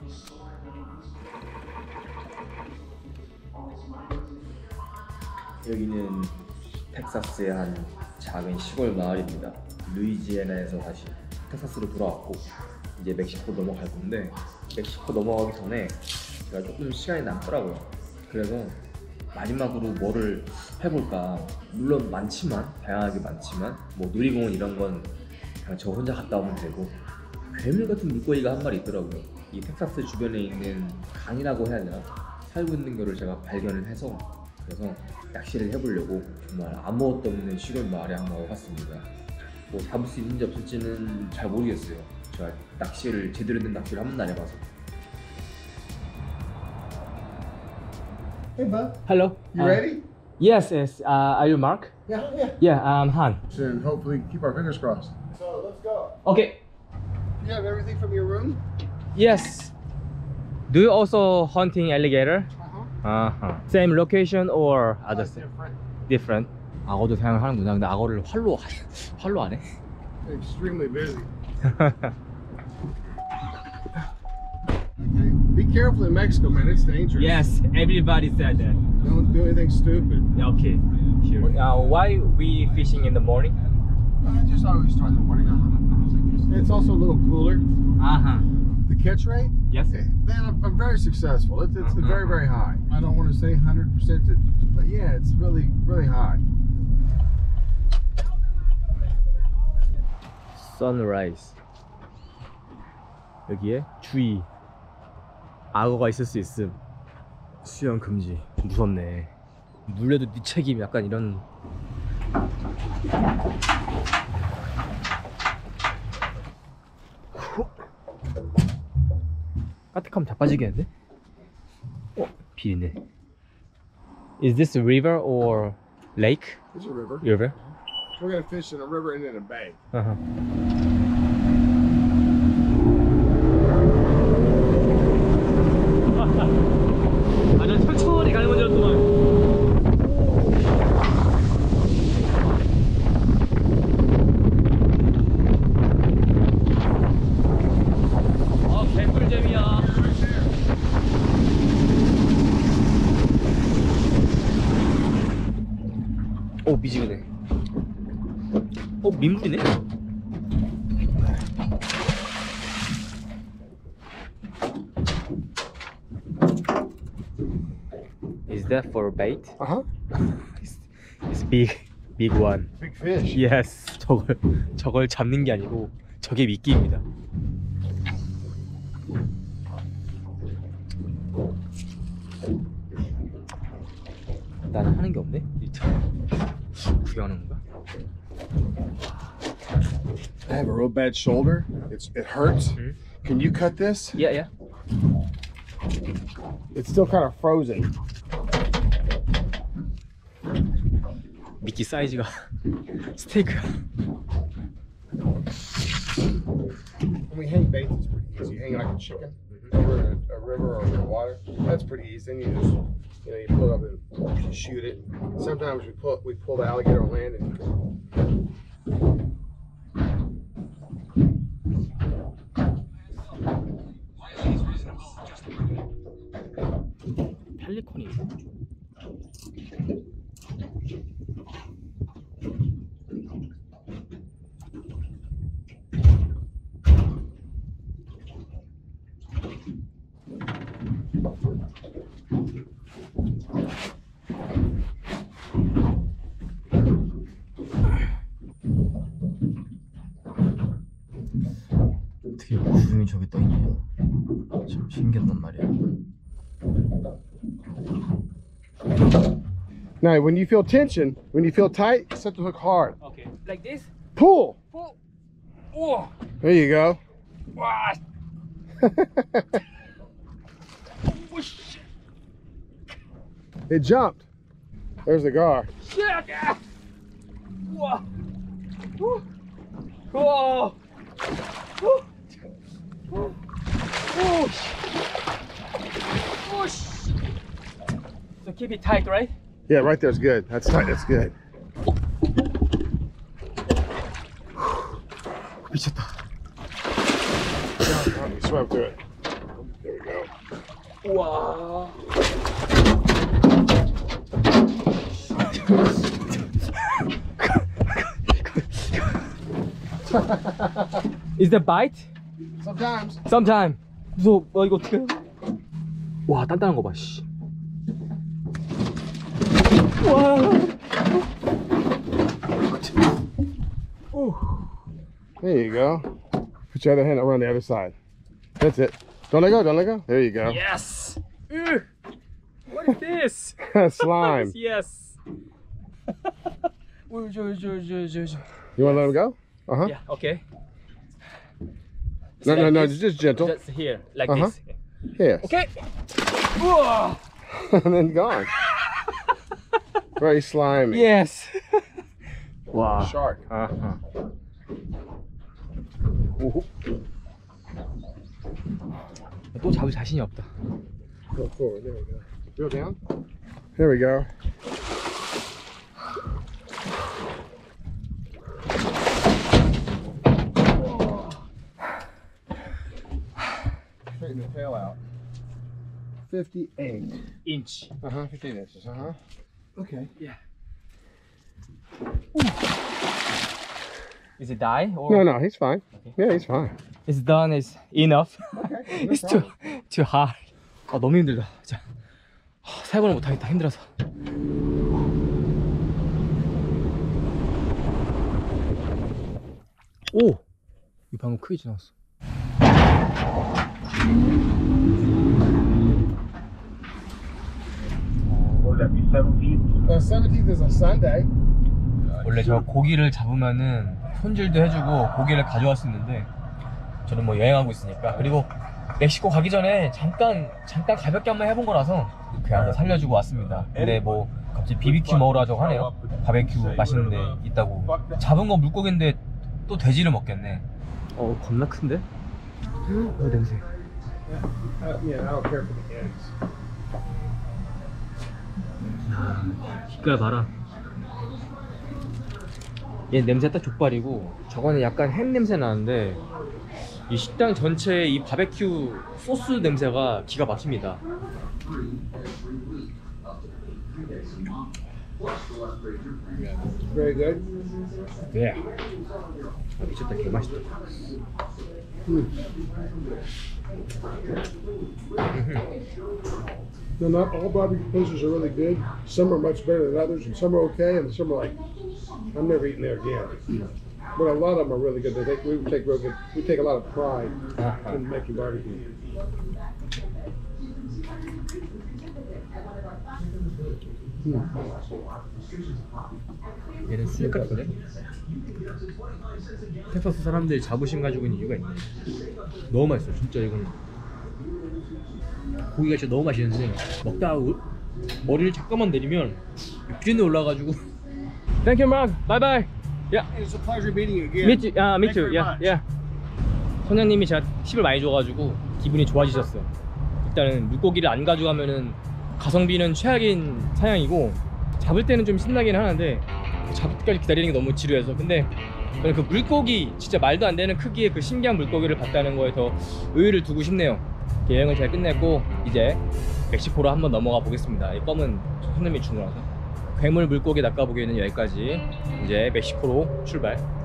여기는 텍사스의 한 작은 시골 마을입니다. 루이지애나에서 다시 텍사스로 돌아왔고 이제 멕시코 넘어갈 건데, 멕시코 넘어가기 전에 제가 조금 시간이 남더라고요. 그래서 마지막으로 뭐를 해볼까, 물론 많지만, 다양하게 많지만 뭐 놀이공원 이런 건 그냥 저 혼자 갔다 오면 되고, 괴물 같은 물고기가 한 마리 있더라고요. 이 텍사스 주변에 있는 강이라고 해야 되나, 살고 있는 거를 제가 발견을 해서, 그래서 낚시를 해보려고 정말 아무것도 없는 시골 마을에 한번 와봤습니다. 뭐 잡을 수 있는지 없을지는 잘 모르겠어요. 제가 낚시를, 제대로 된 낚시를 한 번도 안 해봐서. Hey, bud. Hello. You ready? Yes, yes. Are you Mark? Yeah, yeah. Yeah, I'm Han. And hopefully keep our fingers crossed. So let's go. Okay. You have everything from your room? Yes. Do you also hunting alligator? Uh-huh. Same location or other? Different. Different. 악어도 사용을 하는구나. 근데 악어를 활로 안 해? Extremely busy. Okay. Be careful in Mexico, man. It's dangerous. Yes, everybody said that. Don't do anything stupid. Yeah, okay, sure. Why we fishing in the morning? I just always start in the morning. It's also a little cooler. The catch rate? Yes. Man, I'm very successful. It's very, very high. I don't want to say 100%, but yeah, it's really, really high. Sunrise. 여기에 주의. 악어가 있을 수 있음. 수영 금지. 무섭네. 물려도 네 책임. 약간 이런. 까딱하면 자빠지겠는데? 비리네. Is this a river or lake? It's a river. River? We're gonna fish in a river and in a bay. 아, 난 천천히 가는 건 줄 알았더만. 개꿀잼이야. 오, 미지근해. 민물이네? Is that for bait? Uh-huh. It's big one. Big fish. Yes. 저걸 잡는 게 아니고 저게 미끼입니다. 나는 하는 게 없네. 구경하는 건가? I have a real bad shoulder. It hurts. Can you cut this? Yeah. It's still kind of frozen. 미끼 사이즈가 스테이크야. When we hang baits, it's pretty easy. You hang like a chicken over a river or in the water. That's pretty easy. Then you just, you pull it up and shoot it. Sometimes we pull the alligator on land and. 펠리콘이. 어떻게 구름이 저기 떠있냐. 참 신기하단 말이야. Now, when you feel tension, when you feel tight, set the hook hard. Okay. Like this? Pull. Pull. Oh. There you go. Wow. Oh shit. It jumped. There's the gar. Shit. Wow. Whoa. Whoa. Oh. Oh. Oh. So keep it tight, right? Yeah, right there's good. That's tight. That's good. 미쳤다. You swam through it. There we go. 우와. Is that bite? Sometimes. Sometime. 무서워. 이거 어떻게? 와, 단단한 거 봐. 씨. 와. There you go. Put your other hand around the other side. That's it. Don't let go, don't let go. There you go. Yes. Ugh. What is this? Slime. Yes. You want to let him go? Uh-huh. Yeah. Okay. No, Like no, no, this? just gentle. Just here, like Uh-huh. this. Yes. Okay. Whoa. And then gone. Very slimy. Yes. 와. Shark. 아하. 또 잡을 자신이 없다. Go forward. There we go. Go down. There we go. Straighten the tail out. 58. 인치. Uh-huh. 58 inches. Uh-huh. Okay. Yeah. Is it die or? No, no, he's fine. Okay. Yeah, he's fine. It's done. Is enough. Okay. No It's too problem. too hard. 아 너무 힘들다. 진짜. 세 번은 못하겠다. 힘들어서. 오. 이 방금 크게 지나갔어. Would that be 17? The 17th is a Sunday. 원래 저 고기를 잡으면은 손질도 해주고 고기를 가져갈 수 있는데 저는 뭐 여행하고 있으니까 그리고 멕시코 가기 전에 잠깐 가볍게 한번 해본 거라서 그냥 살려주고 왔습니다. 근데 뭐 갑자기 BBQ 먹으라고 하네요. 바베큐 맛있는 데 있다고. 잡은 건 물고기인데 또 돼지를 먹겠네. 겁나 큰데? 냄새. Yeah, I don't care for the eggs. 빛깔 봐라. 얘 냄새 딱 족발이고 저거는 약간 햄 냄새 나는데 이 식당 전체에 이 바베큐 소스 냄새가 기가 막힙니다. Very good. 네. 미쳤다. 개 맛있다. No, not all barbecue places are really good. Some are much better than others, and some are okay, and some are like, I'm never eating there again. But a lot of them are really good. We take a lot of pride in making barbecue. 얘는 수육 같거든? 텍사스 사람들이 자부심 가지고 있는 이유가 있네. 너무 맛있어. 진짜 이건 고기가 진짜 너무 맛있는데 먹다가 머리를 잠깐만 내리면 비린내 올라가지고. Thank you, Mark. Bye bye. Yeah. It's a pleasure meeting you again. meet you. meet you. Yeah, yeah. 선장님이 제가 팁을 많이 줘가지고 기분이 좋아지셨어요. 일단은 물고기를 안 가져가면은 가성비는 최악인 사양이고 잡을 때는 좀 신나긴 하는데 잡을 때까지 기다리는 게 너무 지루해서. 근데 저는 그 물고기 진짜 말도 안 되는 크기의 그 신기한 물고기를 봤다는 거에 더 의의를 두고 싶네요. 여행을 잘 끝냈고 이제 멕시코로 한번 넘어가 보겠습니다. 이 껌은 선생님이 준 거라서. 괴물 물고기 낚아보기에는 여기까지. 이제 멕시코로 출발.